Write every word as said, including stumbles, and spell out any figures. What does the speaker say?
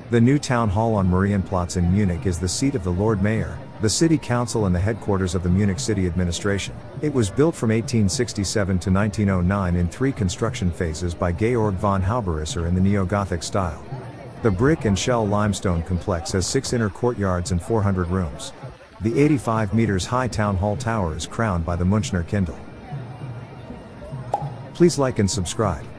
The new Town Hall on Marienplatz in Munich is the seat of the Lord Mayor, the city council and the headquarters of the Munich city administration. It was built from eighteen sixty-seven to nineteen oh nine in three construction phases by Georg von Hauberisser in the Neo-Gothic style. The brick and shell limestone complex has six inner courtyards and four hundred rooms. The eighty-five meters high Town Hall tower is crowned by the Münchner Kindle. Please like and subscribe.